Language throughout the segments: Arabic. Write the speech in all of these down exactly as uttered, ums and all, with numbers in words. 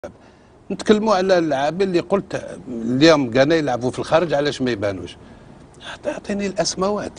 نتكلموا على اللاعبين اللي قلت اليوم كان يلعبوا في الخارج علاش ما يبانوش. اعطيني الاسماوات.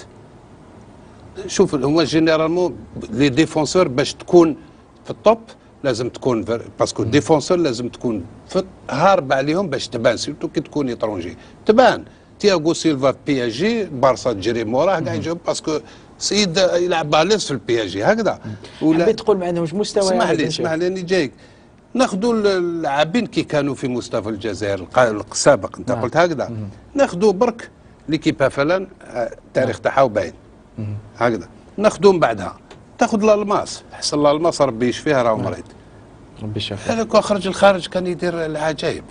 شوف هما جينيرالمون لي ديفونسور باش تكون في الطوب لازم تكون باسكو ديفونسور لازم تكون هارب عليهم باش تبان سيرتو كي تكون ايترونجي تبان. تياغو سيلفا في بي اس جي بارسا تجري موراه كاع يجاوب باسكو سيد يلعب باليس في البي اس جي هكذا. ولا حبيت تقول ما عندهمش مستوى. اسمح لي اسمح لي راني جايك. ناخذوا اللاعبين كي كانوا في مستوى الجزائر السابق انت قلت هكذا ناخذوا برك ليكيب مثلا التاريخ تاعها باين هكذا ناخذوا من بعدها تاخذ الالماس حسن الالماس ربي يشفيه راه مريض ربي يشفيه هذاك خرج الخارج كان يدير العجائب.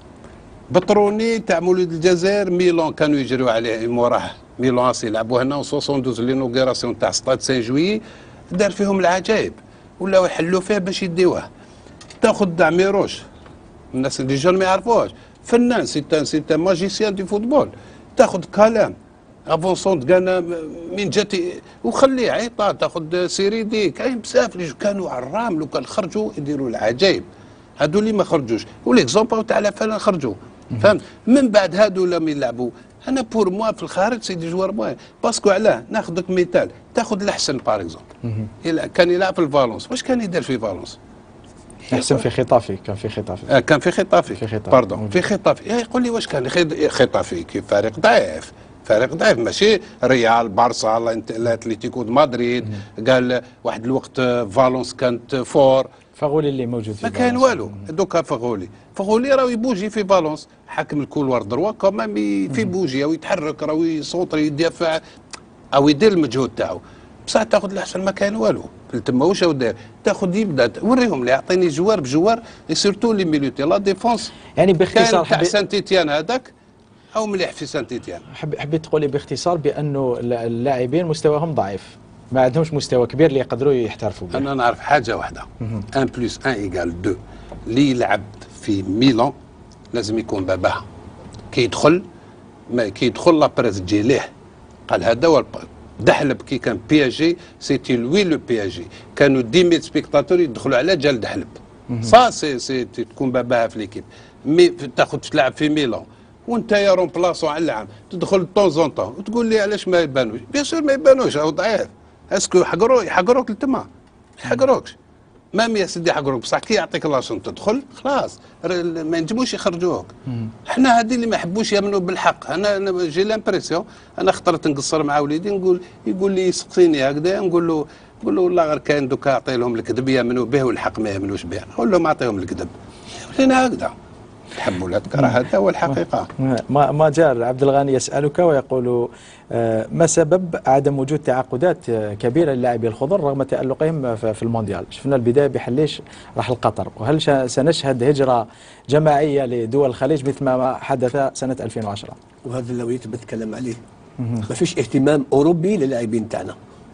بطروني تاع مولود الجزائر ميلان كانوا يجريوا عليه موراه ميلان يلعبوا هنا و اثنين وستين لينوغيراسيون تاع ستاد سان جويي دار فيهم العجائب ولاو يحلوا فيه باش يديوه. تاخذ دعميروش الناس اللي جون ما يعرفوهاش فنان سيتان سيتان ماجيسيان دي فوتبول. تاخذ كلام افونسون كان من جاتي وخليه عيطه تاخذ سيريدي كاين بزاف اللي كانوا عرام لو كان خرجوا يديروا العجائب. هادو اللي ما خرجوش وليكزومبل تاع لافان خرجوا فهمت. من بعد هادو لم يلعبوا انا بور موا في الخارج سيدي جوار موان باسكو علاه ناخذك مثال تاخذ الاحسن باغ اكزومبل كان يلعب في الفالونس واش كان يدير في فالونس؟ احسن في خطافي كان في خطافي آه كان في خطافي في خطافي باردون في خطافي يقول لي واش كان خطافي كيف فريق ضعيف فريق ضعيف ماشي ريال بارسا الاتليتيكو مدريد قال واحد الوقت فالونس كانت فور فغولي اللي موجود في ما كاين والو دوكا فغولي فغولي راه يبوجي في فالونس حاكم الكولوار دروا كمان في بوجي او يتحرك راه يسونطري يدافع او يدير المجهود تاعو بصح تاخذ الاحسن ما كاين والو تما واش داير تاخذ يبدا وريهم لي يعطيني جوار بجوار سيرتو لي ميليتي لا ديفونس يعني باختصار تاع سان تيتيان هذاك او مليح في سان تيتيان. حبيت تقولي باختصار بانه اللاعبين مستواهم ضعيف ما عندهمش مستوى كبير اللي يقدروا يحترفوا به. انا نعرف حاجه واحده واحد بلس واحد ايكال اثنين اللي يلعب في ميلان لازم يكون باباه كي يدخل ما كي يدخل لابريس تجي ليه قال هذا هو دحلب كي كان بي اس جي سيتي لوي لو بي اس جي كانوا دix mille سبيكتاتور يدخلوا على جال دحلب صا سي سي تكون باباها في ليكيب مي تاخذ تلعب في ميلان وانت يا رومبلاسون على العام تدخل طون زون طون وتقول لي علاش ما يبانوش بيان سور ما يبانوش راهو ضعيف اسكو يحقروا يحقروك لتما ما يحقروكش مام يا سيدي يحقروك بصح كي يعطيك لاشون تدخل خلاص ما ينجموش يخرجوك. احنا هذه اللي ما يحبوش يامنوا بالحق. انا انا جي لامبرسيون انا خطرت نقصر مع وليدي نقول يقول لي يسقسيني هكذا نقول له نقول له والله غير كاين دوكا اعطي لهم الكذب يامنوا به والحق ما يامنوش به نقول لهم اعطيهم الكذب ولينا هكذا تحب ولا تكره هذا هو الحقيقه. ما ما جار عبد الغني يسالك ويقول ما سبب عدم وجود تعاقدات كبيره للاعبي الخضر رغم تالقهم في المونديال؟ شفنا البدايه بحليش راح لقطر وهل سنشهد هجره جماعيه لدول الخليج مثل ما حدث سنه ألفين وعشرة؟ وهذا اللي بتكلم عليه ما فيش اهتمام اوروبي للاعبين تاعنا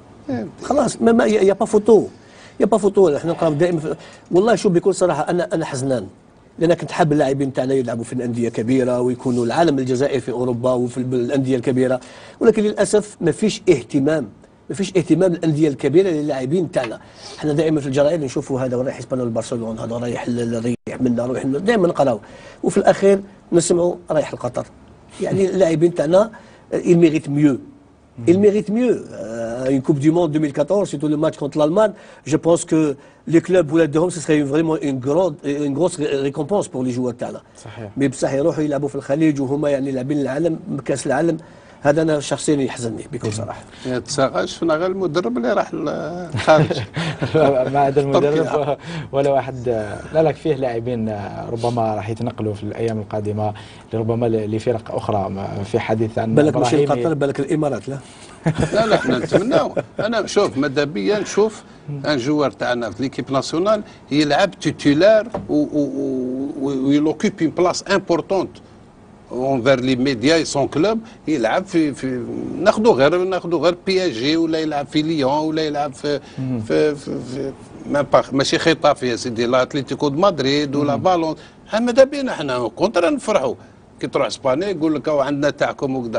خلاص ما, ما يا با فوتو يا با فوتو احنا نقراو دائما والله شوف بكل صراحه انا انا حزنان لان كنت حاب اللاعبين تاعنا يلعبوا في الانديه كبيره ويكونوا العالم الجزائري في اوروبا وفي الانديه الكبيره ولكن للاسف ما فيش اهتمام ما فيش اهتمام للانديه الكبيره للاعبين تاعنا. احنا دائما في الجرائد نشوفوا هذا رايح اسبانيول برشلونه هذا رايح رايح منا رايح دائما نقراو وفي الاخير نسمعوا رايح لقطر. يعني اللاعبين تاعنا il mérite mieux il mérite mieux euh, une coupe du monde deux mille quatorze surtout le match contre l'Allemagne je pense que les clubs ولادهم ce serait vraiment une grande une grosse récompense pour les joueurs تاعنا. صحيح. مي بصح يروحوا يلعبوا في الخليج وهما يعني لاعبين العالم كاس العالم هذا انا شخصيا يحزنني بكل صراحه. تساغا شفنا غير المدرب اللي راح للخارج ما عدا المدرب ولا واحد لا لا فيه لاعبين ربما راح يتنقلوا في الايام القادمه لربما لفرق اخرى في حديث عن بالك مش قطر بالك الامارات لا لا لا احنا نتمناو. انا شوف ماذا بيا نشوف ان جوار تاعنا في ليكيب ناسيونال يلعب تيتولار ويلوكيب اون بلاص امبورطونت اونفير لي ميديا اي سون كلوب يلعب في في ناخذوا غير ناخذوا غير بي اس جي ولا يلعب في ليون ولا يلعب في في, في, في ما ماشي خطافي يا سيدي لا اتليتيكو دو مدريد ولا بالون. ماذا بينا احنا كونتر نفرحوا كي تروح اسبانيا يقول لك عندنا تاعكم وكذا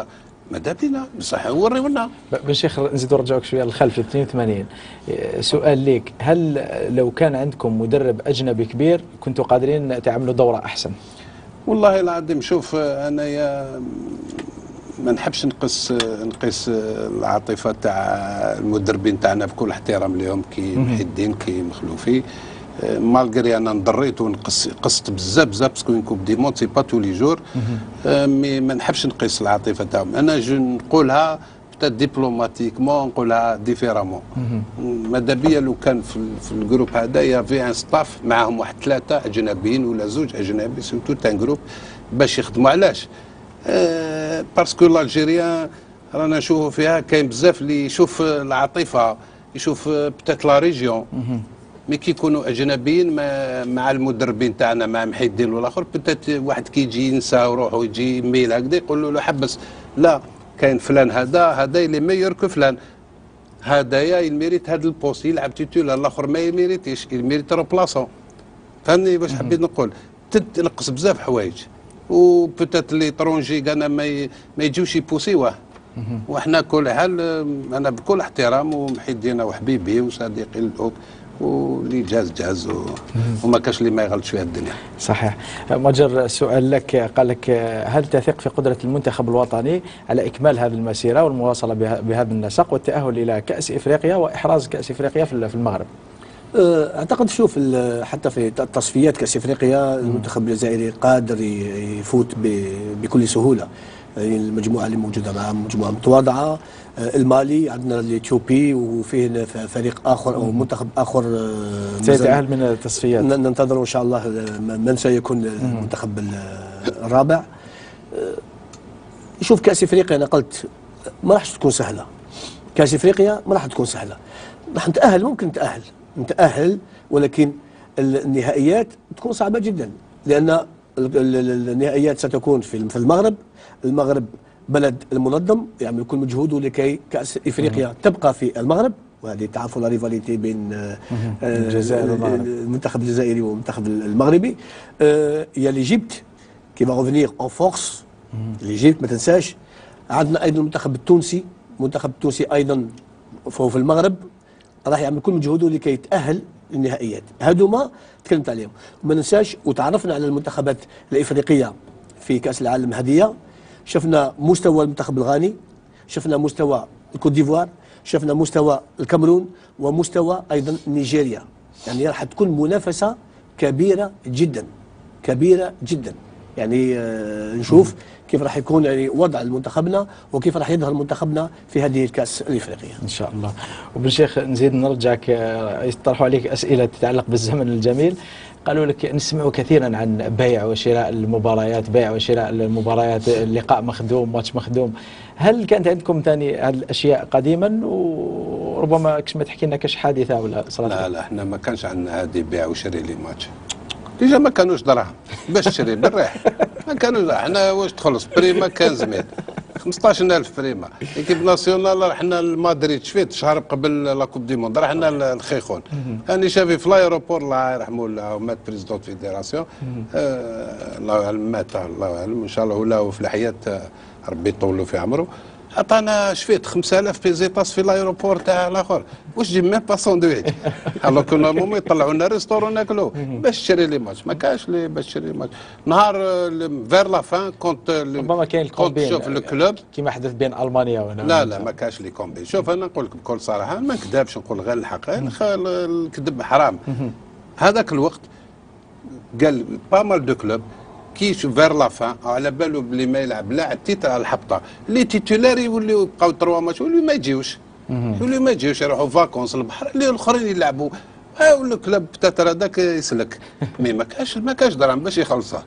ماذا بينا بصح وريونا. بن شيخ نزيد نرجعوك شويه للخلف اثنين وثمانين. سؤال ليك، هل لو كان عندكم مدرب اجنبي كبير كنتوا قادرين تعملوا دوره احسن؟ والله العظيم شوف انا يا ما نحبش نقص نقيس العاطفه تاع المدربين تاعنا بكل احترام لهم كي محي الدين كي مخلوفي، مالغري انا نضريت ونقص قصت بزاف بزاف باسكو كوب دي موند سي با تو لي جور، مي ما نحبش نقيس العاطفه تاعهم. انا جو نقولها بتا ديبلوماتيكمون نقولها ديفيرامون. ماذا بيا لو كان في, في الجروب هذا يافي ان ستاف معاهم واحد ثلاثه اجنبيين ولا زوج اجنبي سورتو تان جروب باش يخدموا. علاش؟ أه باسكو الجيريان رانا نشوفوا فيها كاين بزاف اللي يشوف العاطفه، يشوف بتات لا ريجيون، مي كي يكونوا اجنبيين مع المدربين تاعنا مع محي الدين والاخر بتات واحد كي يجي ينسى وروحه يجي ميل هكذا يقولوا له حبس، لا كاين فلان هذا هذا اللي ميور كو فلان، هذايا يميريت هذا البوست يلعب تيتولار، الاخر ما يميريتيش يميريت روبلاسون. فهمني باش حبيت نقول؟ تنقص بزاف حوايج وبوتات لي طرونجي كانا ما ما يجيوش يبوسيوه. وحنا كل حال انا بكل احترام ومحي الدين وحبيبي وصديقي الأب واللي جاز جاز و... وما كاش اللي ما يغلطش في الدنيا. صحيح. مجر سؤال لك، قال لك هل تثق في قدرة المنتخب الوطني على إكمال هذه المسيرة والمواصلة بهذا النسق والتأهل إلى كأس إفريقيا وإحراز كأس إفريقيا في المغرب؟ اعتقد شوف حتى في تصفيات كأس إفريقيا المنتخب الجزائري قادر يفوت بكل سهولة. المجموعة اللي موجودة معها مجموعة متواضعة. المالي عندنا الإثيوبي وفيه فريق آخر أو منتخب آخر سيتأهل من التصفيات. ننتظر إن شاء الله من سيكون المنتخب الرابع. شوف كأس إفريقيا أنا قلت ما راحش تكون سهلة. كأس إفريقيا ما راح تكون سهلة. راح نتأهل، ممكن نتأهل نتأهل ولكن النهائيات تكون صعبة جدا، لأن النهائيات ستكون في المغرب. المغرب بلد المنظم يعمل كل مجهوده لكي كأس إفريقيا تبقى في المغرب، وهذه تعرفوا لا ريفاليتي بين الجزائر والمغرب، المنتخب الجزائري والمنتخب المغربي. يا ليجيبت كي va revenir en force. ليجيبت ما تنساش. عندنا أيضا المنتخب التونسي، المنتخب التونسي أيضا فهو في المغرب راح يعمل كل مجهوده لكي يتأهل للنهائيات. هذوما تكلمت عليهم. وما ننساش وتعرفنا على المنتخبات الإفريقية في كأس العالم هدية. شفنا مستوى المنتخب الغاني، شفنا مستوى الكوت ديفوار، شفنا مستوى الكاميرون ومستوى أيضا نيجيريا. يعني راح تكون منافسة كبيرة جدا كبيرة جدا. يعني آه نشوف كيف راح يكون يعني وضع منتخبنا وكيف راح يظهر منتخبنا في هذه الكأس الإفريقية إن شاء الله. وبن شيخ نزيد نرجعك، يطرحوا عليك أسئلة تتعلق بالزمن الجميل. قالوا لك نسمع كثيرا عن بيع وشراء المباريات، بيع وشراء المباريات، اللقاء مخدوم، ماتش مخدوم. هل كانت عندكم ثاني هذه الأشياء قديما؟ وربما كش ما تحكي لنا كش حادثة ولا صراحة؟ لا لا احنا ما كانش عندنا هذه بيع وشراء لي ماتش. ديجا ما كانوش دراهم باش تشري بالريح، ما كانوش. احنا واش تخلص بريمه خمسة مية خمسطاش ألف بريمه. ليكيب ناسيونال رحنا لمدريد شفيت شهر قبل لا كوب دي موند، رحنا للخيخون. انا شافي في الايروبور الله يرحمه الله مات بريزيدون فيديراسيون، الله يعلم مات الله يعلم ان شاء الله ولا في الحياه ربي يطول له في عمره. عطانا شفيت خمسة آلاف بيزيطاس في الايروبور تاع الاخر، واش جي ميم با ساندويتش. الو كنا نورمالمون يطلعوا لنا ريستورون ناكلو باش تشري لي ماتش، ما كاش لي باش تشري ماتش. نهار فير لا فان كونت ربما كاين الكومبين شوف الكلوب كيما حدث بين المانيا وهنا. لا لا ما كاش لي كومبين. شوف انا نقول لك بكل صراحه ما نكذبش، نقول غير الحق، الكذب حرام. هذاك الوقت قال با مال دو كلوب كي فير لا فان على بالو بلي ما يلعب لاعب تيتر على الحبطه، لي تيتولار يوليو يبقاو تروا ماتش يوليو ما يجيوش، يوليو ما يجيوش يروحوا فاكونس البحر، اللي الاخرين يلعبوا. ها الكلوب تيتر هذاك يسلك، مي ما كاش ما كاش درهم باش يخلصها.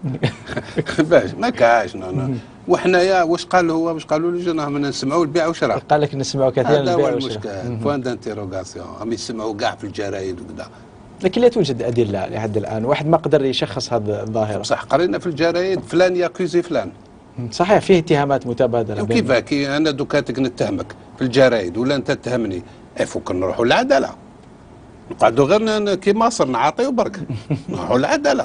باش ما كاش. وحنايا واش قال هو واش قالوا لي جينا من نسمعوا البيع والشراء. قال لك نسمعوا كثيرا البيع والشراء. هذا هو المشكل، بوان دانتيروغاسيون، هم يسمعوا كاع في الجرايد وكذا. لكن لا توجد أدلة لحد الآن، واحد ما قدر يشخص هذه الظاهرة. صح قرينا في الجرايد فلان ياكوزي فلان. صحيح فيه اتهامات متبادلة. وكيف كي أنا دوكاتك نتهمك في الجرايد ولا أنت تتهمني، فوق نروحوا للعدالة. نقعدوا غير كي مصر نعاطيو برك. نروحوا للعدالة.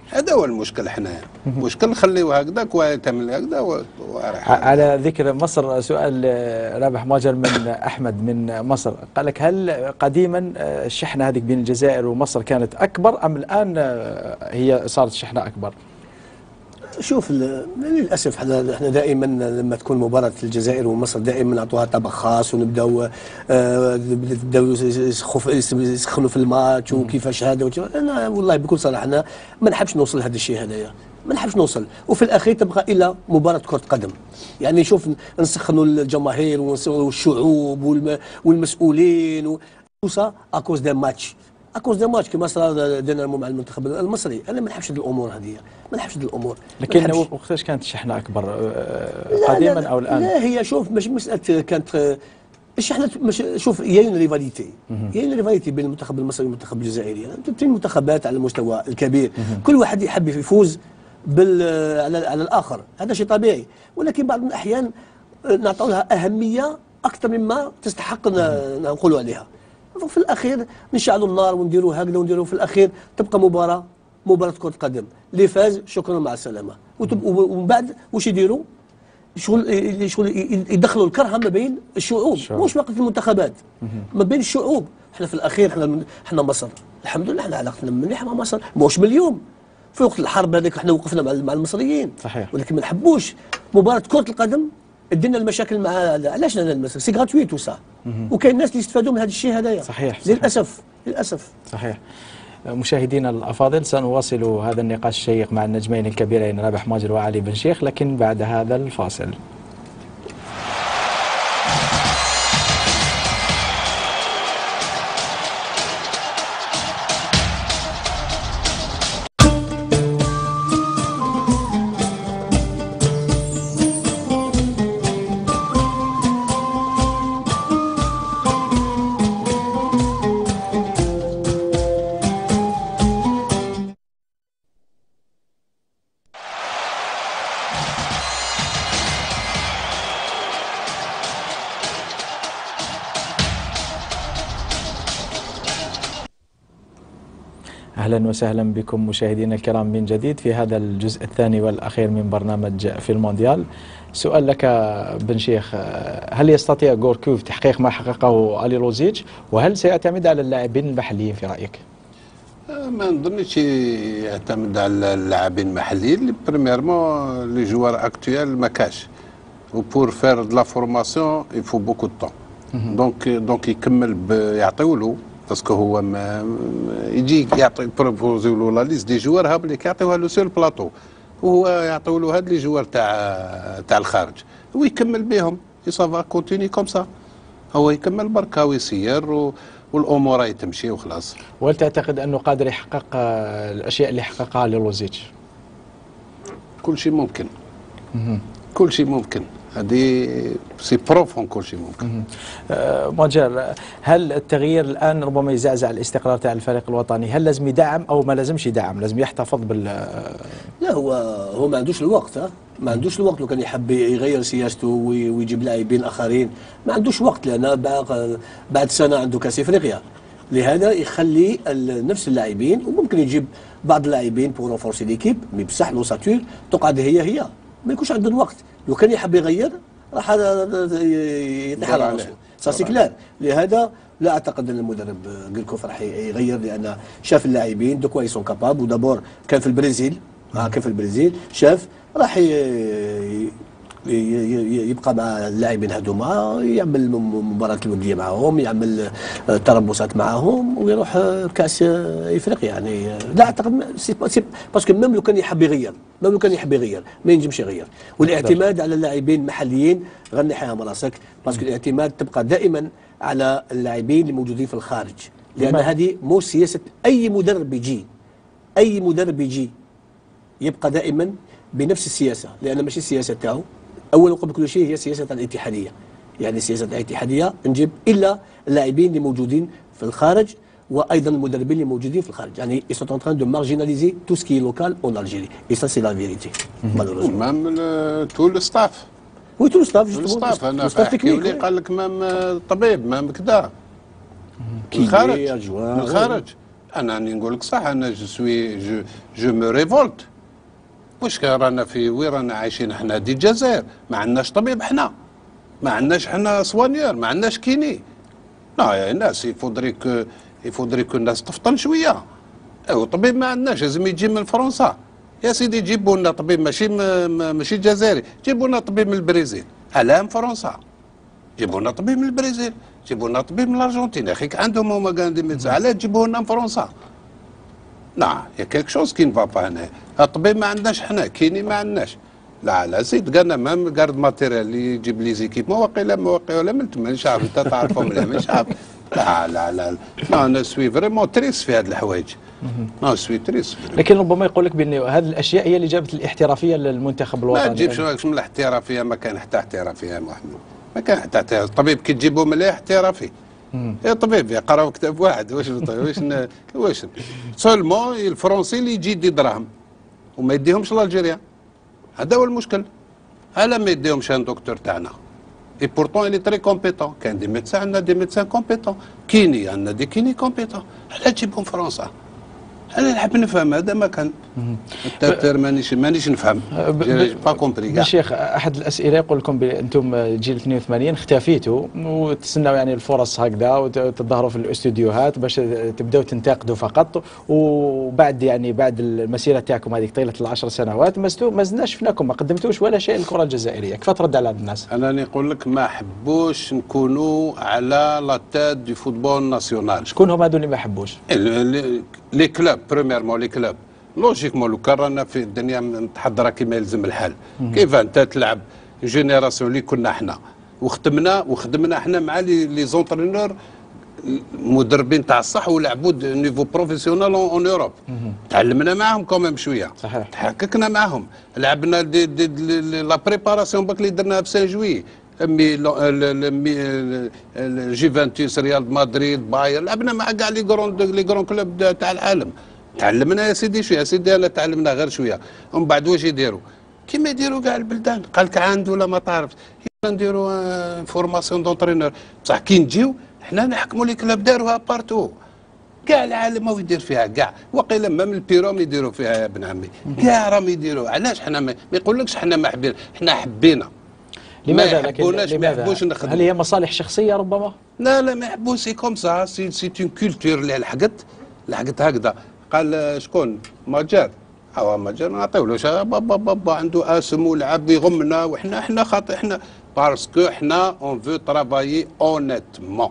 هذا هو المشكل حنايا. المشكل نخليوه هكذاك ويتعمل هكذا وراح. على ذكر مصر سؤال رابح ماجر من احمد من مصر، قال لك هل قديما الشحنه هذه بين الجزائر ومصر كانت اكبر ام الان هي صارت الشحنه اكبر؟ شوف للاسف احنا احنا دائما لما تكون مباراه الجزائر ومصر دائما نعطوها طبق خاص ونبداو آه نبداو يسخنوا في الماتش وكيفاش هذا. انا والله بكل صراحه انا ما نحبش نوصل لهذا الشيء هذايا، ما نحبش نوصل، وفي الاخير تبقى الا مباراه كره قدم. يعني شوف نسخنوا الجماهير والشعوب والمسؤولين وسا اكوز دي ماتش اكوز دي ماتش كما صار دينامو مع المنتخب المصري. انا ما نحبش هذه الامور هذه، ما نحبش هذه الامور. لكن وقتاش كانت الشحنه اكبر قديما لا لا او الان؟ لا هي شوف مش مساله كانت الشحنه مش شوف هي ريفاليتي هي ريفاليتي بين المنتخب المصري والمنتخب الجزائري. يعني اثنين منتخبات على المستوى الكبير، كل واحد يحب يفوز بال على, على الاخر، هذا شيء طبيعي، ولكن بعض الاحيان نعطوا لها اهميه اكثر مما تستحق نقولوا عليها. في الاخير نشعلوا النار ونديروا هكذا ونديروا، في الاخير تبقى مباراه مباراه كره قدم، اللي فاز شكرا مع السلامه. ومن بعد واش يديروا؟ شغل شغل يدخلوا الكره ما بين الشعوب، مش وقت المنتخبات، ما بين الشعوب. احنا في الاخير احنا احنا مصر الحمد لله احنا علاقتنا مليحه مع مصر، مش من اليوم، في وقت الحرب هذيك احنا وقفنا مع المصريين صحيح، ولكن ما نحبوش مباراه كره القدم ادينا المشاكل مع علاش انا المسك سي غراتويت وسا، وكاين الناس اللي يستفادوا من هذا الشيء هذايا. صحيح, صحيح للاسف للاسف صحيح. مشاهدينا الافاضل سنواصل هذا النقاش الشيق مع النجمين الكبيرين رابح ماجر وعلي بن شيخ، لكن بعد هذا الفاصل. أهلا وسهلا بكم مشاهدينا الكرام من جديد في هذا الجزء الثاني والأخير من برنامج في المونديال. سؤال لك بن شيخ، هل يستطيع غوركوف تحقيق ما حققه علي لوزيتش، وهل سيعتمد على اللاعبين المحليين في رأيك؟ ما نظنش يعتمد على اللاعبين المحليين. اللي بريميرمون لي جوار اكتويال ما كاش، و بور فير دو لا فورماسيون يفو بوكو دو طون، دونك دونك يكمل يعطيو له باسكو هو ما يجي يعطي بروبوزيو له لا ليست دي جوار هاب اللي كيعطيوها له سور البلاطو، وهو يعطيو له هاد لي جوار تاع تاع الخارج ويكمل بهم، يصافا كونتيني كوم سا، هو يكمل بركا ويسير والامور راهي تمشي وخلاص. وهل تعتقد انه قادر يحقق الاشياء اللي حققها لوزيتش؟ كل شيء ممكن، كل شيء ممكن، هذه سي بروفون، كل شيء ممكن. أه ماجر، هل التغيير الان ربما يزعزع الاستقرار تاع الفريق الوطني؟ هل لازم يدعم او ما لازمش يدعم؟ لازم يحتفظ بال لا هو هو ما عندوش الوقت، ها ما عندوش الوقت. لو كان يحب يغير سياسته ويجيب لاعبين اخرين ما عندوش وقت، لان بعد سنه عنده كاس افريقيا، لهذا يخلي نفس اللاعبين، وممكن يجيب بعض اللاعبين بور رونفورسي ليكيب، مي بصح لوساتور تقعد هي هي، ما يكونش عنده الوقت. لو كان يحب يغير راح يطيح على راسه، سا سي كلار. لهذا لا اعتقد ان المدرب غيركوف راح يغير، لان شاف اللاعبين دو كوا يسون كاباب، ودابور كان في البرازيل، كان في البرازيل شاف راح يبقى مع اللاعبين هذوما، يعمل مباراة الودية معهم، يعمل تربصات معهم، ويروح كاس افريقيا. يعني لا اعتقد باسكو ميم لو كان يحب يغير، ميم لو كان يحب يغير ما ينجمش يغير. والاعتماد على اللاعبين المحليين غنحيها من راسك، باسكو الاعتماد تبقى دائما على اللاعبين الموجودين في الخارج، لان هذه مو سياسة اي مدرب يجي، اي مدرب يجي يبقى دائما بنفس السياسة، لان ماشي السياسة تاعو أول وقبل كل شيء هي سياسة الاتحادية. يعني سياسة الاتحادية نجيب إلا اللاعبين اللي موجودين في الخارج، وأيضا المدربين اللي موجودين في الخارج. يعني ils sont en train de marginaliser tout ce qui est local en Algérie. Et ça c'est la vérité. malheureusement. même tout le staff. oui tout le staff. tout le staff. أنا اللي قال لك مام طبيب مام كذا. الخارج. الخارج. انا راني نقول لك صح، انا جو سوي جو جو مو ريفولت. واش رانا في وين رانا عايشين احنا؟ دي الجزائر ما عندناش طبيب، احنا ما عندناش احنا سوانيور، ما عندناش كيني. لا يا الناس يفودري كو يفودري كو الناس تفطن شويه. ايوا طبيب ما عندناش، لازم يجي من فرنسا. يا سيدي جيبوا لنا طبيب ماشي ماشي جزائري، جيبوا لنا طبيب من البرازيل. علاه من فرنسا؟ جيبوا لنا طبيب من البرازيل، جيبوا لنا طبيب من الارجنتين. يا اخي عندهم هما كاع دي ميدسان، علاه تجيبوه لنا من فرنسا؟ لا يا كيك شوز كي نفا با هنا. الطبيب ما عندناش حنا، كيني ما عندناش. لا لا زيد قالنا مام كارد ماتيريال اللي يجيب لي زيكيب واقيلا ما واقيلا ولا من تما مانيش عارف، انت تعرفهم ولا مانيش عارف. لا لا لا لا انا سوي فريمون تريس في هذه الحوايج. انا سوي تريس. لكن ربما يقول لك بان هذه الاشياء هي اللي جابت الاحترافيه للمنتخب الوطني. ما تجيبش من الاحترافيه، ما كان حتى احترافيه يا محمد، ما كان حتى احترافيه. الطبيب كي تجيبه مليح احترافي. يا طبيب يقراو كتاب واحد، واش واش واش سولمون الفرنسي اللي يجي يدي دراهم وما يديهمش لالجيريا، هذا هو المشكل. على ما يديهمش ان دكتور تاعنا اي بورتون الي تري كومبيتون. كان دي ميدسان، عندنا دي ميدسان كومبيتون، كيني عندنا دي كيني كومبيتون. علاش تجيبهم فرنسا؟ انا نحب نفهم هذا ما كان التاتر مانيش مانيش نفهم با كومبري كاع. الشيخ احد الاسئله يقول لكم انتم جيل اثنين وثمانين اختفيتوا وتسناوا يعني الفرص هكذا وتظهروا في الاستوديوهات باش تبداو تنتقدوا فقط، وبعد يعني بعد المسيره تاعكم هذيك طيله العشر سنوات ما زلنا شفناكم ما قدمتوش ولا شيء للكره الجزائريه. كيف ترد على الناس؟ انا نقول لك ما حبوش نكونوا على لا تاد دو فوتبول ناسيونال. شكون هما هذو اللي ما حبوش؟ لي كلوب بريميرمون لي كلوب. لوجيكمون لو كان رانا في الدنيا متحضره كما يلزم الحال. كيف انت تلعب جينيراسيون اللي كنا احنا وخدمنا وخدمنا احنا مع لي لي زونترينور مدربين تاع الصح ولعبوا نيفو بروفيسيونال اون اوروب. تعلمنا معاهم كوميم شويه، صحيح تحققنا معاهم، لعبنا دي دي دي لا بريباراسيون باك اللي درناها في سان جوي، مي جيفانتوس ريال مدريد باير، لعبنا مع كاع لي كرون لي كرون كلوب تاع العالم. تعلمنا يا سيدي شويه، يا سيدي انا تعلمنا غير شويه. ومن بعد واش يديروا؟ كيما يديروا كاع البلدان، قال لك عنده ولا ما تعرفش، نديروا فورماسيون دونترينور. بصح كي نجيو حنا نحكموا لي كلاب داروها بارتو، كاع العالم ما يدير فيها كاع، وقيلا ما من البيروم يديروا فيها يا ابن عمي، كاع راهم يديروا. علاش حنا ما يقولكش حنا ما حبينا، حنا حبينا. لماذا لكن لماذا؟ هل هي مصالح شخصيه ربما؟ لا لا ما يحبوش، سي كوم سا، سي سي اون كولتور اللي لحقت لحقت هكذا. قال شكون؟ ماجر، هو ماجر نعطيولوش بابا بابا عنده اسم ولعب يغمنا، وحنا حنا خاطر احنا باسكو حنا اون فو ترافايي اونيتمون.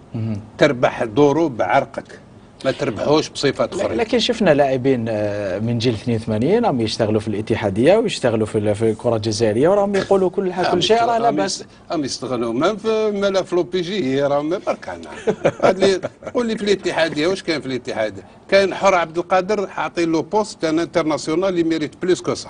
تربح دورو بعرقك، ما تربحوش بصفات اخرى. لكن شفنا لاعبين من جيل اثنين وثمانين راهم يشتغلوا في الاتحاديه ويشتغلوا في في الكره الجزائريه وراهم يقولوا كل حاجه كل شيء راه لا باس. راهم يشتغلوا مام في ملف لو بي جي، راهم برك عندنا. قول لي في الاتحاديه واش كاين في الاتحاديه؟ كاين حر عبد القادر حاطين له بوست ان انترناسيونال اللي ميريت بلوس كو سا.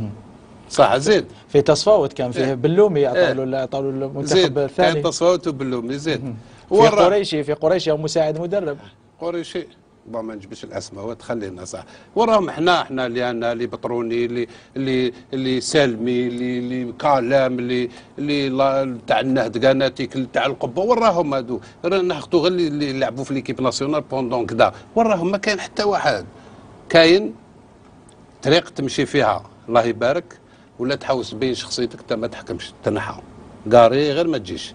صح زيد. في تصفاوت كان فيه بلومي عطاو له عطاو له المنتخب الثاني. كان تصفاوت وبلومي زيد. في قريشي في قريشي او مساعد مدرب. قريشي با ما نجبش الاسماء تخلينا صح. وراهم احنا احنا اللي عندنا اللي بطروني اللي اللي اللي سالمي اللي اللي كلام اللي اللي تاع النهض قناتيك تاع القبه، وراهم هادو ناخذوا غير اللي لعبوا في ليكيب ناسيونال بوندون كذا، وراهم ما كاين حتى واحد. كاين طريق تمشي فيها الله يبارك، ولا تحوس بين شخصيتك انت ما تحكمش تنحى قاري غير ما تجيش.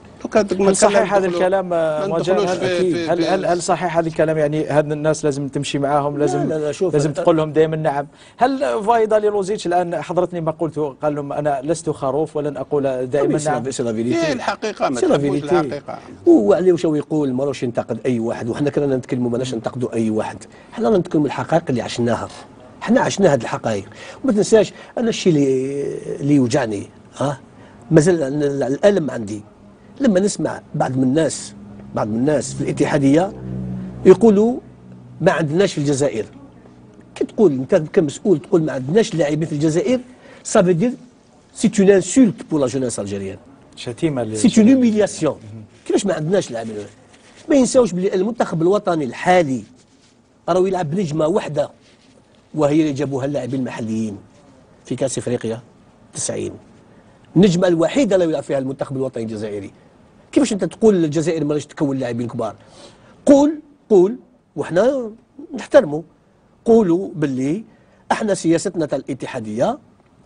هل صحيح هذا الكلام مجال؟ هل هل هل صحيح هذا الكلام؟ يعني هذا الناس لازم تمشي معاهم، لازم لا لا لا لازم تقول لهم دائما نعم. هل فايدا ليلوزيتش الان حضرتني ما قلت، قال لهم انا لست خروف ولن اقول دائما نعم. هي الحقيقه ما تحبوش الحقيقه. هو عليه واش يقول ما راهوش ينتقد اي واحد، وحنا كنا نتكلموا ماناش ننتقدوا اي واحد، حنا نتكلموا الحقائق اللي عشناها، حنا عشنا هذه الحقائق. وما تنساش انا الشيء اللي اللي يوجعني ها مازال الالم عندي لما نسمع بعض من الناس بعض من الناس في الاتحاديه يقولوا ما عندناش في الجزائر. كي تقول انت كمسؤول تقول ما عندناش لاعبين في الجزائر، صافي دير سي اون انسولت بور لا جونيس الجيريان، شتيمه، سي اون هوميلياسيون. كيفاش ما عندناش لاعبين؟ ما ينساوش بلي المنتخب الوطني الحالي راهو يلعب بنجمه واحده، وهي اللي جابوها اللاعبين المحليين في كاس افريقيا تسعين. النجمه الوحيده اللي يلعب فيها المنتخب الوطني الجزائري. كيفاش انت تقول الجزائر ما راهيش تكون لاعبين كبار؟ قول قول وحنا نحترموا. قولوا باللي احنا سياستنا تاع الاتحاديه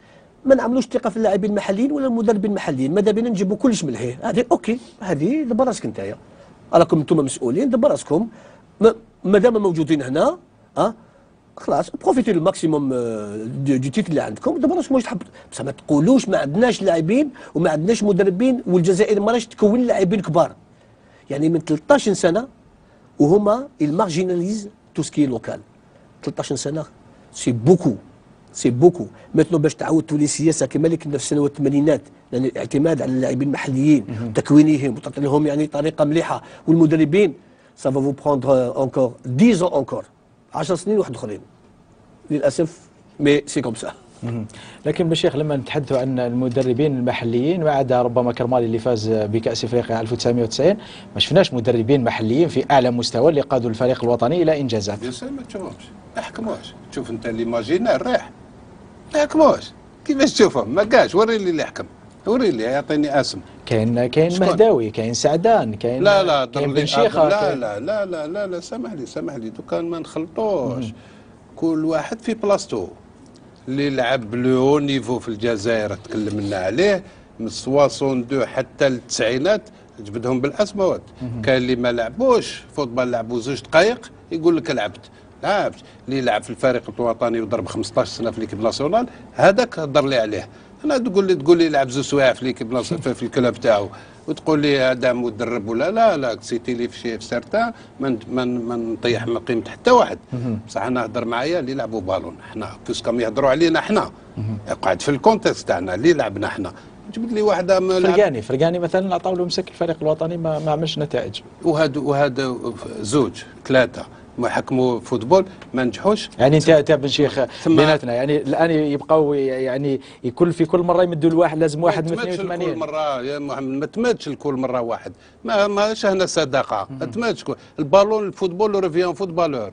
ما نعملوش ثقه في اللاعبين المحليين ولا المدربين المحليين، ماذا بينا نجيبوا كلش من الهيه. هذه اوكي، هذه دبر راسك نتايا، راكم انتم مسؤولين، دبر راسكم. مادام موجودين هنا اه خلاص بروفيتي الماكسيموم دي تيت اللي عندكم، دابا واش تحب. بصح ما تقولوش ما عندناش لاعبين وما عندناش مدربين والجزائر ما راهش تكون لاعبين كبار. يعني من ثلاثطاش سنه وهما المارجيناليز تو سكي لوكال. ثلاثطاش سنه سي بوكو سي بوكو. مثلا باش تعاود تولي سياسه كما اللي كنا في السنوات الثمانينات، يعني الاعتماد على اللاعبين المحليين وتكوينهم وتعطي لهم يعني طريقه مليحه، والمدربين سا فا فو بروندر انكور ديز ans انكور عشر سنين واحد اخرين للاسف، مي سي كوم سا. لكن بالشيخ لما نتحدثوا عن المدربين المحليين ما عدا ربما كرمالي اللي فاز بكأس افريقيا ألف وتسعمائة وتسعين، ما شفناش مدربين محليين في اعلى مستوى اللي قادوا الفريق الوطني الى انجازات. بيان سور ما تشوفهمش، ما يحكموش. تشوف انت ليماجينير رايح ما يحكموش، كيفاش تشوفهم؟ ما كاش. وري لي اللي يحكم، وري لي يعطيني اسم. كاين كاين مهداوي، كاين سعدان، كاين لا لا كاين بن شيخه. لا لا لا لا لا لا سامح لي سامح لي دوكا ما نخلطوش. كل واحد في بلاصتو. اللي لعب لو هو نيفو في الجزائر تكلمنا عليه من اثنين وستين حتى للتسعينات جبدهم بالاسماوات. كان اللي ما لعبوش فوتبال لعبوا زوج دقائق يقول لك لعبت. لعبت. اللي لعب في الفريق الوطني وضرب خمسطاش سنه في ليكيب ناسيونال هذاك هضر لي عليه. انا تقول لي تقول لي لعب زوج سوايع في ليكيب ناسيونال في الكلاب تاعو وتقول لي هذا مدرب ولا لا لا سيتي لي في شي في سارتان ما ما نطيح من قيمه حتى واحد. بصح انا هضر معايا اللي لعبوا بالون حنا بوسكم يهضروا علينا حنا قاعد في الكونتكست تاعنا اللي لعبنا حنا. جبت لي واحده فرقاني فرقاني مثلا عطاو له مسك الفريق الوطني ما, ما عملش نتائج. وهذا وهذا زوج ثلاثه ما حكموا فوتبول ما نجحوش. يعني انت انت بن شيخ بيناتنا يعني الان يبقاو يعني كل في كل مره يمدوا الواحد لازم واحد من اثنين وثمانين. كل مره يا محمد ما تمدش لكل مره واحد، ما ماش هنا صداقه. ما تمدش البالون الفوتبول ريفيون فوتبالور.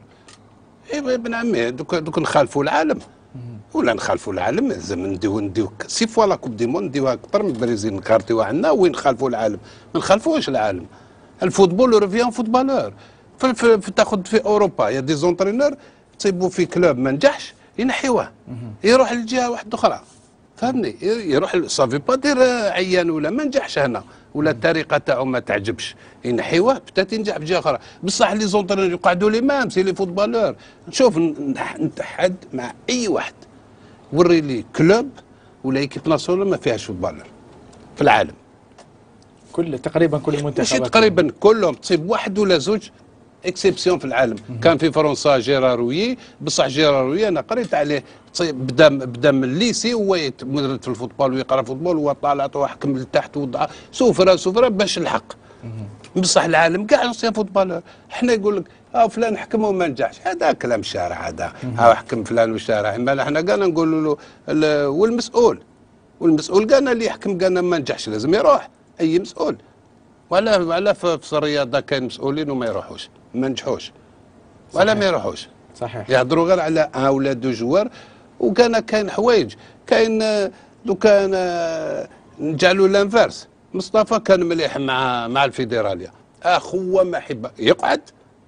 اي ابن عمي دوك دوك نخالفوا العالم ولا نخالفوا العالم. لازم نديو نديو سي فوا لا كوب دي موند نديوها اكثر من البرازيل نكارتيوها عندنا وين نخالفوا العالم. ما نخالفوش العالم. الفوتبول ريفيون فوتبالور. في, في, في تاخذ في اوروبا يا دي زونترينور تصيبوا في كلوب ما نجحش ينحيوه يروح للجهه واحده اخرى. فهمني؟ يروح صافي با دير عيان ولا ما نجحش هنا ولا الطريقه تاعو ما تعجبش ينحيوه بتات ينجح بجهه اخرى. بصح لي زونترينور يقعدوا لي مام سي لي فوتبالور. نشوف نتحد مع اي واحد وري لي كلوب ولا ايكيب ناسيونال ما فيهاش فوتبالور في العالم. كل تقريبا كل المنتخبات ماشي تقريبا كلهم تصيب واحد ولا زوج اكسبسيون في العالم. كان في فرنسا جيراروي بصح جيراروي انا قريت عليه بدا بدا من الليسي هو مدرب في الفوتبول ويقرا فوتبول هو طالع وحكم لتحت وضع سفره سفره باش الحق. بصح العالم كاع نصير فوتبالور. احنا يقول لك اه فلان حكم وما نجحش هذا كلام شارع هذا ها حكم فلان والشارع. اما احنا قالنا نقولوا له والمسؤول والمسؤول قالنا اللي يحكم قالنا ما نجحش لازم يروح اي مسؤول. ولا ولا في الرياضه كاين مسؤولين وما يروحوش ما نجحوش ولا ما يروحوش. صحيح. يهضروا غير على ان ولا دو جوار. وكان كاين حوايج كاين لو كان نجعلوا لانفيرس. مصطفى كان مليح مع مع الفيدراليا اخو ما يحب يقعد.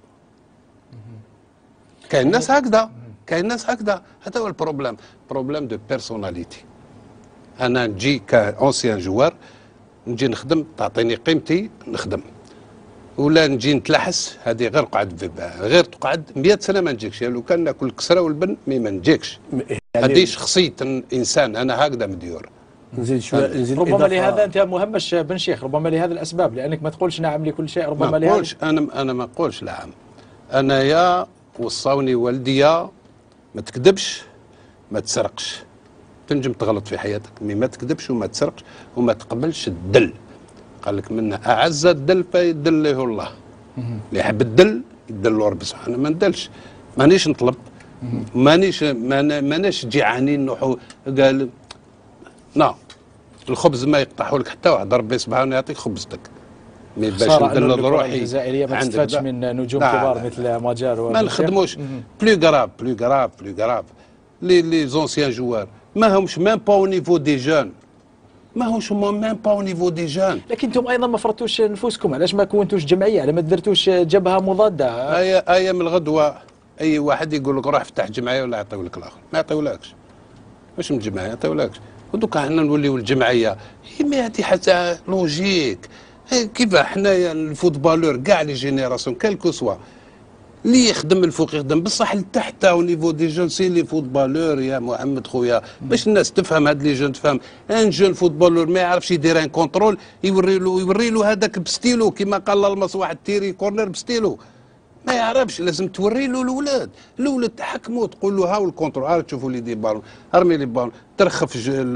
كاين ناس هكذا كاين ناس هكذا. هذا هو البروبليم بروبليم دو بيرسوناليتي. انا نجي كاونسيان جوار نجي نخدم تعطيني قيمتي نخدم ولا نجي نتلحس هذه غير قعد غير تقعد مئة سنه ما نجيكش. لو كان ناكل الكسره والبن مي ما نجيكش. هذه شخصيه انسان انا هكذا مديور. نزيد شويه نزيد ربما لهذا انت مهمش بن شيخ ربما لهذه الاسباب لانك ما تقولش نعم لكل شيء. ربما ما نقولش انا انا ما نقولش نعم. انا يا وصاوني والدي يا ما تكذبش ما تسرقش. تنجم تغلط في حياتك مي ما تكذبش وما تسرقش وما تقبلش الدل. قال لك من اعز الدل فيدله الله. اللي يحب الدل يدلو ربي سبحانه. ما ندلش مانيش نطلب مانيش ماناش جيعانين نروحوا قال نا الخبز ما يقطعوا لك حتى واحد ربي سبحانه يعطيك خبزتك. مي باش ندل روحي الجزائريه ما تستفادش من نجوم كبار مثل ماجار ما نخدموش بلو غراف بلو غراف بلو غراف لي لي زونسيان جوار ما همش ميم با او نيفو دي جون ماهوش ميم با او نيفو دي جون. لكن انتم ايضا ما فرضتوش نفوسكم، علاش ما كونتوش جمعيه؟ على ما درتوش جبهه مضاده؟ اي اي من الغدوه اي واحد يقول لك روح افتح جمعيه ولا يعطيو لك الاخر، ما يعطيولكش. واش من جمعيه يعطيولكش؟ ودوكا حنا نوليو الجمعيه هي هذه حاجه لوجيك. كيف حنايا الفوتبالور كاع لي جينيراسيون كالكو سوا اللي يخدم الفوق يخدم بصح لتحت او نيفو دي جون سي لي فوتبالور يا محمد خويا باش الناس تفهم هاد لي جون تفهم. ان جون فوتبالور ما يعرفش يدير ان كونترول يوري له يوري له هذاك بستيلو كيما قال المص واحد تيري كورنر بستيلو ما يعرفش. لازم توري له الاولاد، الاولاد تحكموا تقول له هاو الكونترول ها تشوفوا لي دي بالون ارمي لي بالون ترخف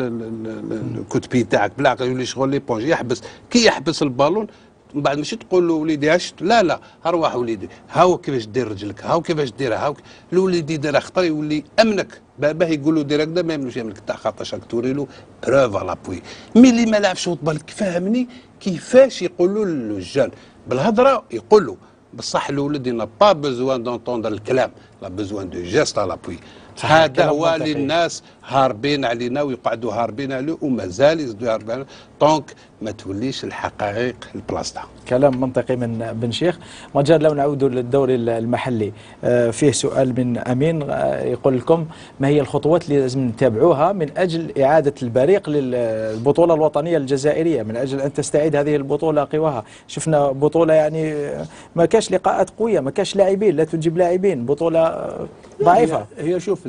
الكوت بي تاعك بلا يولي شغل لي بونج يحبس كي يحبس البالون من بعد ماشي تقول له وليدي عشت لا لا اروح وليدي هاو كيفاش دير رجلك هاو كيفاش ديرها هاو الوليد يدير خطر يولي امنك باه يقول له دير هكذا ما يملوش يملك تاع خاطرش راك توري له بروف على بوي. مي اللي ما لعبش فوتبال فهمني كيفاش يقولوا للجان بالهضره يقول له بصح الولد ينا با بوزوان دونتوندر الكلام لا بوزوان دو جيست على بوي. هذا هو اللي الناس هاربين علينا ويقعدوا هاربين عليه ومازال يزيدوا يهربوا عليه طونك ما توليش الحقائق لبلاصتها. كلام منطقي من بن شيخ. مجال لو نعود للدوري المحلي فيه سؤال من امين يقول لكم ما هي الخطوات اللي لازم نتابعوها من اجل اعاده البريق للبطوله الوطنيه الجزائريه من اجل ان تستعيد هذه البطوله قواها؟ شفنا بطوله يعني ما كاش لقاءات قويه، ما كاش لاعبين، لا تجيب لاعبين، بطوله ضعيفه. هي شوف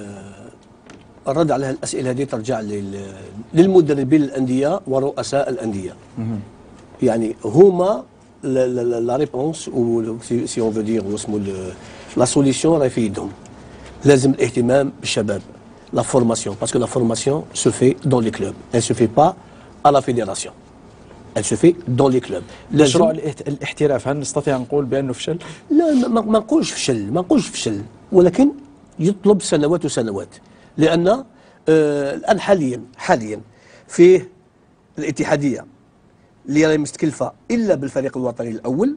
الرد على الاسئله هذه ترجع للمدربين الانديه ورؤساء الانديه. يعني هما لا ريبونس او سي اون فو دير واسمو لا سوليسيون راهي في يدهم. لازم الاهتمام بالشباب، لا فورماسيون باسكو لا فورماسيون سو في دون لي كلوب، elle se fait pas à la fédération. elle se fait dans les clubs. مشروع الاحتراف هل نستطيع أن نقول بأنه فشل؟ لا ما نقولش فشل، ما نقولش فشل، ولكن يطلب سنوات وسنوات. لأن آه الآن حاليا حاليا فيه الاتحادية اللي راهي مستكلفة إلا بالفريق الوطني الأول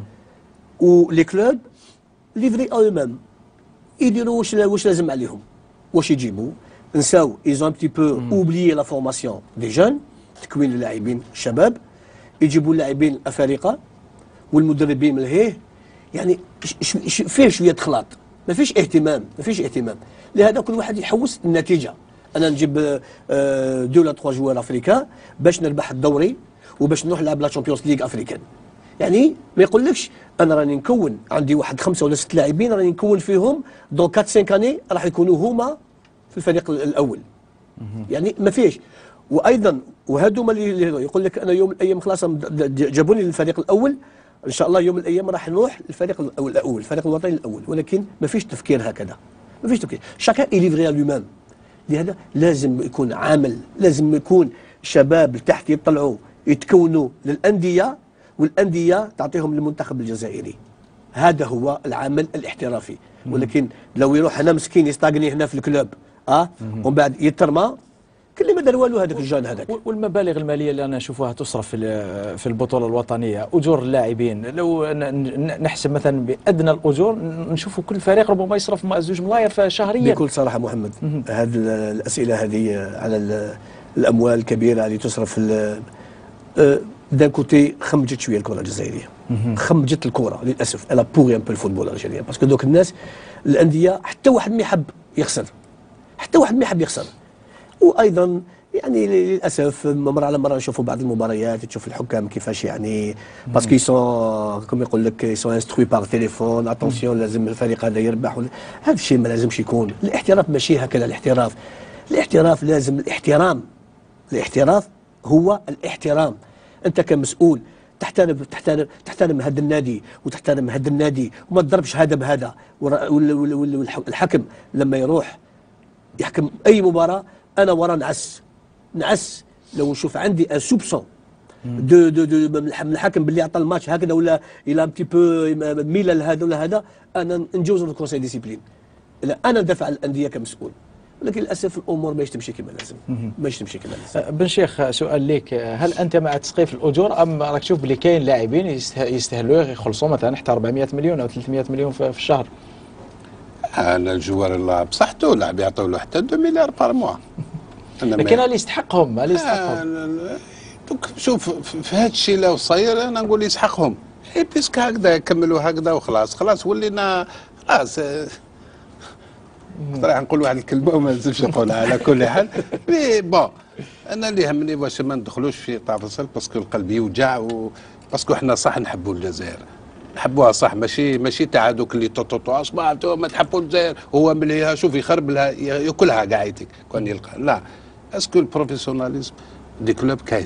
ولي كلوب ليفري أو ميم يديروا واش واش لازم عليهم، واش يجيبوا، نساو ils ont un petit peu oublié la formation des jeunes، تكوين اللاعبين الشباب، يجيبوا اللاعبين الافارقه والمدربين من لهيه، يعني فيه شويه خلاط، ما فيش اهتمام، ما فيش اهتمام. لهذا كل واحد يحوس النتيجه. انا نجيب دو ولا تخوا جوار افريكان باش نربح الدوري وباش نروح نلعب لا تشامبيونز ليغ افريكان. يعني ما يقولكش انا راني نكون عندي واحد خمسه ولا ست لاعبين راني نكون فيهم دون أربعة خمسة اني راح يكونوا هما في الفريق الاول. يعني ما فيش. وايضا وهذوما اللي يقول لك انا يوم من الايام خلاص جابوني للفريق الاول، ان شاء الله يوم من الايام راح نروح للفريق الاول، الفريق الوطني الاول، ولكن ما فيش تفكير هكذا، ما فيش تفكير. شاكان يليفري لومان. لهذا لازم يكون عامل، لازم يكون شباب لتحت يطلعوا يتكونوا للانديه والانديه تعطيهم للمنتخب الجزائري. هذا هو العمل الاحترافي. ولكن لو يروح هنا مسكين يستاغني هنا في الكلوب اه ومن بعد يترمى كل ما دار والو هذاك الجان هذاك. والمبالغ الماليه اللي انا اشوفها تصرف في في البطوله الوطنيه، اجور اللاعبين، لو نحسب مثلا بادنى الاجور نشوفوا كل فريق ربما يصرف مع زوج ملاير شهريا. بكل صراحه محمد هذه الاسئله هذه على الاموال الكبيره اللي تصرف دان كوتي خمجت شويه الكره الجزائريه، خمجت الكره للاسف. الا بوغي ان بو الفوتبول الجزائري باسكو دوك الناس الانديه حتى واحد ما يحب يخسر، حتى واحد ما يحب يخسر. وايضا يعني للاسف مره على مره نشوفوا بعض المباريات تشوف الحكام كيفاش يعني باسكو يسون كما يقول لك يسون انستروي بار تليفون اتونسيون لازم الفريق هذا يربح. هذا الشيء ما لازمش يكون. الاحتراف ماشي هكذا. الاحتراف الاحتراف لازم الاحترام. الاحتراف هو الاحترام. انت كمسؤول تحترم تحترم تحترم هذا النادي وتحترم هذا النادي وما تضربش هذا بهذا. والحكم لما يروح يحكم اي مباراه انا ورا نعس نعس لو نشوف عندي ان سوبسون دو دو دو من الحكم باللي عطى الماتش هكذا ولا الى ان بتي بو ميلا لهذا ولا هذا، انا نجوز الكونساي ديسيبلين. لا انا ندافع على الانديه كمسؤول. ولكن للاسف الامور ماهيش تمشي كما لازم، ماهيش تمشي كما لازم. بن شيخ سؤال ليك، هل انت مع تسقيف الاجور ام راك تشوف بلي كاين لاعبين يستاهلوا يخلصوا مثلا حتى أربعمائة مليون او ثلاثمائة مليون في الشهر؟ انا الجوار اللي بصحته لاعب يعطيو له حتى اثنين مليار بار موا. لكن اللي يستحقهم اللي يستحقهم آه دوك شوف في هذا الشيء اللي صاير انا نقول يسحقهم اي بيسك هكذا يكملوا هكذا وخلاص خلاص ولينا خلاص راح نقول واحد الكلمه وما نزلش نقولها على كل حال مي بون انا اللي يهمني باش ما ندخلوش في تفاصيل باسكو القلب يوجع و باسكو احنا صح نحبوا الجزائر نحبوها صح ماشي ماشي تاع هذوك اللي توتو اصبع ما تحبوا الجزائر هو مليها شوف يخرب لها ياكلها قاعدتك كون يلقى لا اسكو البروفيسيوناليزم دي كلوب كاين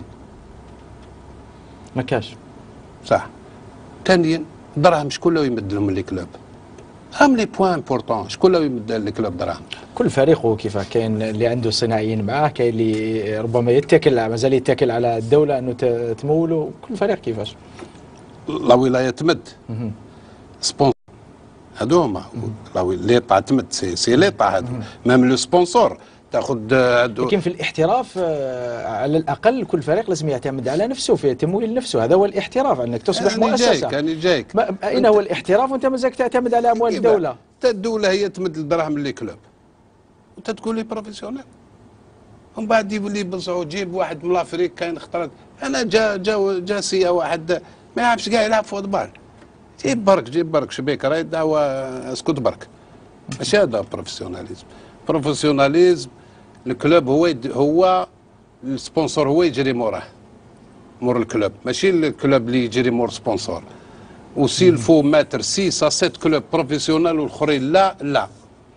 ما كاش صح ثانيا دراهم شكون اللي يمد لهم لي كلوب هم لي بوان امبورطون شكون اللي يمد لي كلوب دراهم كل فريق كيف كاين اللي عنده صناعيين معاه كاين اللي ربما يتكل مازال يتكل على الدوله انه تموله كل فريق كيفاش لا ولايه تمد سبونسور هادو هما ليطا تمد سي سي ليطا هادو ميم لو سبونسور تاخذ لكن في الاحتراف على الاقل كل فريق لازم يعتمد على نفسه في تمويل نفسه هذا هو الاحتراف انك تصبح مؤسسه كان جايك اين هو الاحتراف وانت مازالك تعتمد على اموال الدوله الدوله هي تمد الدراهم لي كلوب وانت تقول لي بروفيسيونيل ومن بعد يولي بنصعو جيب واحد من لافريك كاين اخترت انا جا جا جا سي واحد ما يعرفش كاع يلعب فوتبال جيب برك جيب برك شبيك راهي دعوه اسكت برك ماشي هذا بروفيسيوناليزم بروفيسيوناليزم الكلوب هو هو السبونسور هو يجري موراه مور الكلوب ماشي الكلوب اللي يجري مور سبونسور وسيل فو ماتر ستة سبعة كلوب بروفيسيونال والاخرين لا لا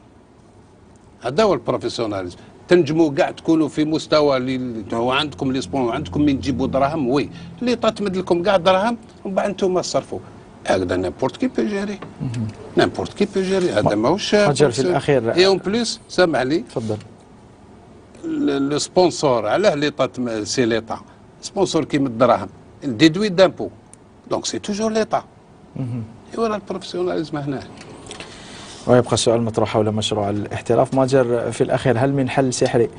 هذا هو البروفيسيوناليزم تنجموا كاع تكونوا في مستوى اللي هو عندكم لي سبون عندكم من تجيبوا دراهم وي اللي تمد لكم كاع دراهم ومن بعد انتم تصرفوا هكذا نيمبورت كي بي جيري نيمبورت كي بي جيري هذا ماهوش حجر في الاخير اي اون بليس سامح لي تفضل لو سبونسور علاه ليطا سي ليطا سبونسور كيما الدراهم ديدوي دامبو دونك سي توجور ليطا ايوا البروفيسيوناليزم هنا ويبقى السؤال مطروح حول مشروع الاحتراف ماجر في الاخير هل من حل سحري؟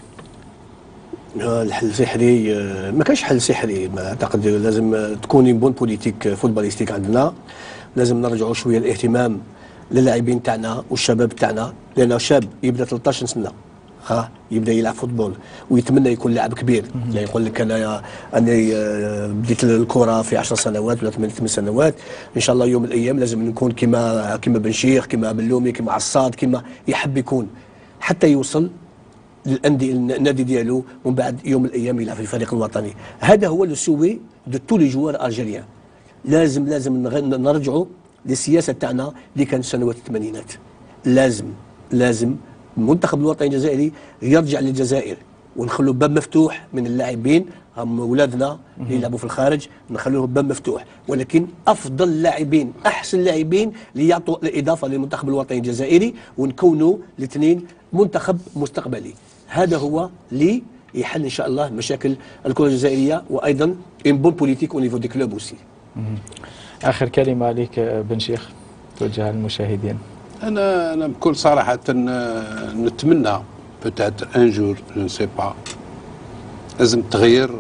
الحل سحري ما كانش حل سحري ما اعتقد لازم تكون بون بوليتيك فوتباليستيك عندنا لازم نرجعوا شويه الاهتمام للاعبين تاعنا والشباب تاعنا لانه شاب يبدا ثلاثطاش سنه ها يبدا يلعب فوتبول ويتمنى يكون لاعب كبير لا يقول لك انا انا بديت الكره في عشر سنوات ولا ثمان سنوات ان شاء الله يوم من الايام لازم نكون كما كما بن شيخ كما بلومي كما عصاد كما يحب يكون حتى يوصل للانديه النادي ديالو ومن بعد يوم من الايام يلعب في الفريق الوطني هذا هو لو سوي دو تو لي جوار الجيريان لازم لازم نرجعوا للسياسه تاعنا اللي كانت سنوات الثمانينات لازم لازم المنتخب الوطني الجزائري يرجع للجزائر ونخلوا باب مفتوح من اللاعبين هم اولادنا اللي يلعبوا في الخارج نخلوه باب مفتوح ولكن افضل لاعبين احسن لاعبين اللي يعطوا الاضافه للمنتخب الوطني الجزائري ونكونوا الاثنين منتخب مستقبلي هذا هو اللي يحل ان شاء الله مشاكل الكره الجزائريه وايضا ان بون بوليتيك او نيفو دي كلوب اوسي. اخر كلمه لك بن شيخ توجهها للمشاهدين. انا انا بكل صراحه نتمنى بوتيتر ان جور جو سي با لازم تغيير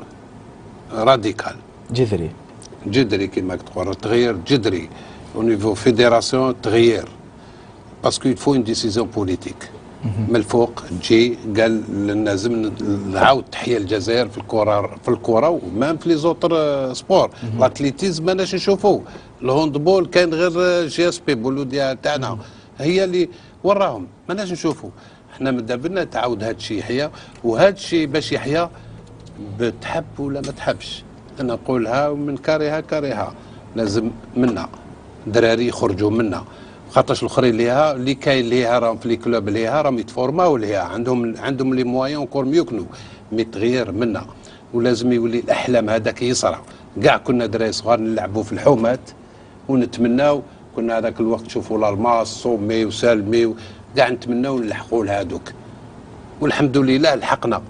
راديكال جذري جذري كما تقول تغيير جذري او نيفو فيديراسيون تغيير باسكو يفو اون ديسيزيون بوليتيك من الفوق تجي قال لازم نعاود تحيا الجزائر في الكره في الكره ومام في لي زوتر سبور الاتليتيزم ماناش نشوفوه الهوندبول كاين غير جي اس بي بولوديا تاعنا هي اللي وراهم ماناش نشوفوا احنا ماذا بنا تعاود هذا الشيء يحيا وهذا الشيء باش يحيا بتحب ولا ما تحبش انا نقولها ومن كاريها كاريها لازم منا دراري يخرجوا منا خاطرش الاخرين ليها اللي كاين ليها راهم في لي كلوب ليها راهم يتفورماو ليها عندهم عندهم لي مويان كور ميوكنو مي تغيير منا ولازم يولي الاحلام هذاك يصرى كاع كنا دراري صغار نلعبوا في الحومات ونتمناو كنا هذاك الوقت نشوفوا الالماس صومي وسالمي كاع نتمناو نلحقوا لهذوك والحمد لله لحقنا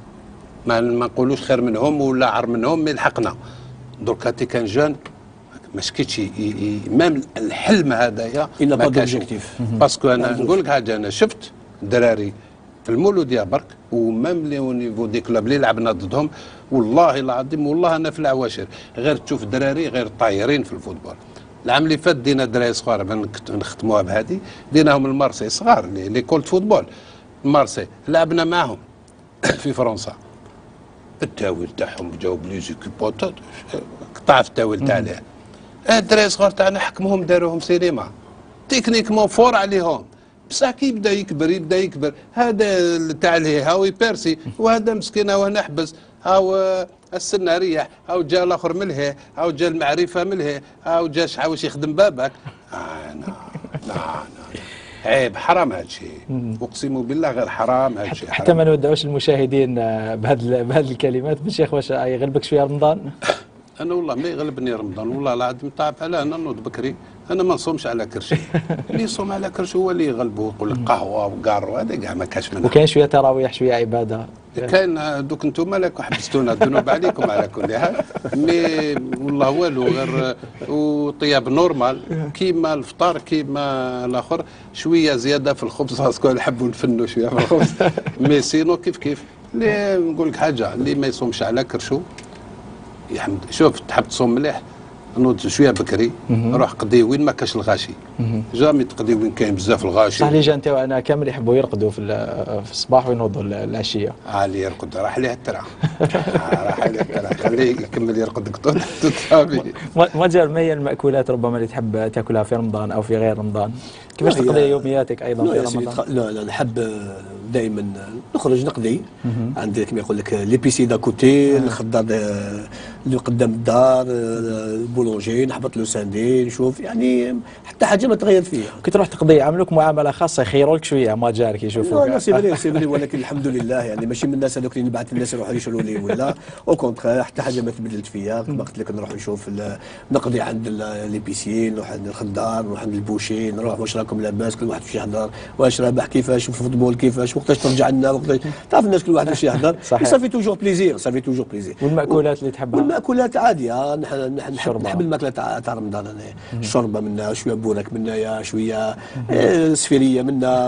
ما ما نقولوش خير منهم ولا عر منهم مي لحقنا دركا تي كان جون ما شكيتش مام الحلم هذايا ما كانش باسكو انا نقول لك حاجه انا شفت دراري في المولوديه برك ومام لي نيفو دي كلوب اللي لعبنا ضدهم والله العظيم والله انا في العواشر غير تشوف دراري غير طايرين في الفوتبول العام اللي فات دينا دراري صغار نختموها بهذه ديناهم المارسي صغار لي كولت فوتبول مارسي لعبنا معهم في فرنسا التاويل تاعهم جاوب لي زيكيبوتات قطع في التاويل تاع ليه. الدراري الصغار تاعنا حكموهم داروهم سينما تكنيكمون فور عليهم، بصح كي يبدا يكبر يبدا يكبر هذا تاع ليه هاو يبيرسي وهذا مسكين هاو نحبس هاو السنه ريح هاو جا الاخر ملهي هاو جا المعرفه ملهي هاو جا شحال يخدم بابك. آه لا لا لا عيب حرام هذا الشيء، اقسم بالله غير حرام هذا الشيء. حتى ما نودعوش المشاهدين بهذه بهذه الكلمات باش يا واش يغلبك شويه رمضان؟ انا والله ما يغلبني رمضان والله العظيم تعب على انا نوض بكري، انا ما نصومش على كرشي. اللي يصوم على كرشي هو اللي يغلبه يقول لك قهوه وقار هذا كاع ما كاش منها. وكاين شويه تراويح شويه عباده. كاين دوك انتم لك حبستونا الذنوب عليكم على كل حال، مي والله والو غير وطياب نورمال كيما الفطار كيما الاخر شويه زياده في الخبز خاصكم نحبوا نفنوا شويه في الخبز. مي سينو كيف كيف. اللي نقول لك حاجه اللي ما يصومش على كرشو يحمد. شوف تحب تصوم مليح نوض شويه بكري روح قضي وين ما كاش الغاشي، جامي تقضي وين كاين بزاف الغاشي. صح لي جا نتاعنا كامل يحبوا يرقدوا في في الصباح وينوضوا العشيه. اه اللي يرقد راح ليه الترع. راح ليه الترع خليه يكمل يرقد صافي. مجال ما هي المأكولات ربما اللي تحب تاكلها في رمضان او في غير رمضان؟ كيفاش تقضي يومياتك ايضا في رمضان؟ لا لا نحب دائما نخرج نقضي عندي كما يقول لك ليبيسي دا كوتي الخضار اللي قدام الدار البولونجي نحبط له ساندي نشوف يعني حتى حاجه ما تغيرت فيها. كي تروح تقضي يعاملوك معامله خاصه يخيروا لك شويه ما جارك يشوفوك. لا سي فري سي فري ولكن الحمد لله يعني ماشي من الناس هذوك اللي نبعث الناس يروحوا يشروا لي ولا او كونتخ حتى حاجه ما تبدلت فيها. كما قلت لك نروح نشوف نقضي عند ليبيسي نروح عند الخضار نروح عند البوشي نروح واش راكم لاباس كل واحد واش يحضر واش رابح كيفاش في الفوتبول كيفاش وقتاش ترجع لنا وقتاش تعرف الناس كل واحد واش يحضر. صافي توجور بليزير صافي توجور بليزير. والمأكولات اللي تحبها؟ والمأكولات عاديه نحن نحب نحب الماكله تاع تاع رمضان انا الشوربه منا شويه بورك منا شويه سفيريه منا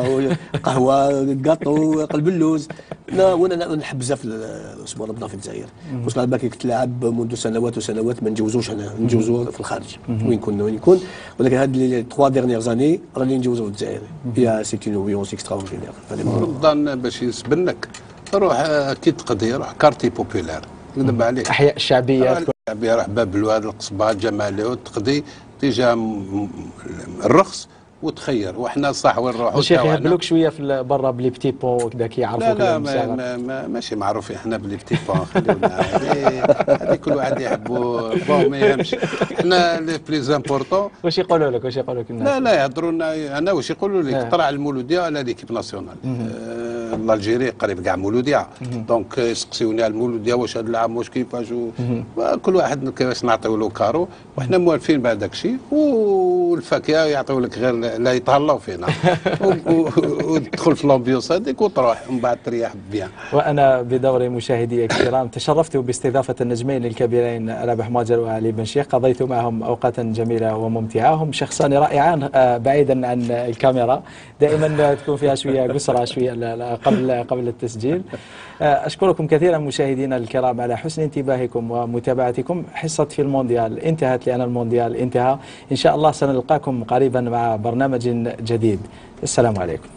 قهوه كاطو قلب اللوز. وانا نحب بزاف اسبوع رمضان في الجزائر باسكو على بالك تلعب منذ سنوات وسنوات ما نجوزوش هنا نجوزو في الخارج وين كنا وين يكون ولكن هاد لي ثلاث ديرنيير زاني راني نجوزو في الجزائر. يا سي اون امبيونس اكستراوردينير. رمضان باش يسبنك روح كي تقضي روح كارتي بوبولار نكذب عليك احياء الشعبيه الشعبيه روح باب الواد القصبه جماليه وتقضي تيجا الرخص وتخير وحنا صح وين نروحوا. الشيخ يهبلوك شويه في برا بلي بتي بون وكذا كيعرفوك. لا لا ما ما ما ماشي معروفين احنا بلي بتي بون خليونا هذه كل واحد يحبوا بون ما يهمش. احنا لي بليز امبورطون واش يقولوا لك واش يقولوا لك الناس؟ لا لا يهضروا لنا انا واش يقولوا لك طلع المولوديه على ليكيب ناسيونال الجيري قريب كاع مولوديه دونك يسقسيوني على المولوديه واش هذا العام واش كيفاش كل واحد كيفاش نعطيو له كارو وحنا موالفين بهذاك الشيء والفاكهه يعطيو لك غير لا يتهلاو فينا وتدخل في لومبيونس هذيك وتروح ومن بعد تريح بيان. وانا بدوري مشاهدي الكرام تشرفت باستضافه النجمين الكبيرين رابح مواجر وعلي بن شيخ. قضيت معهم اوقاتا جميله وممتعه. هم شخصان رائعان بعيدا عن الكاميرا دائما تكون فيها شويه قسره شويه قبل قبل التسجيل. اشكركم كثيرا مشاهدينا الكرام على حسن انتباهكم ومتابعتكم. حصه في المونديال انتهت لان المونديال انتهى. ان شاء الله سنلقاكم قريبا مع برنامج جديد. السلام عليكم.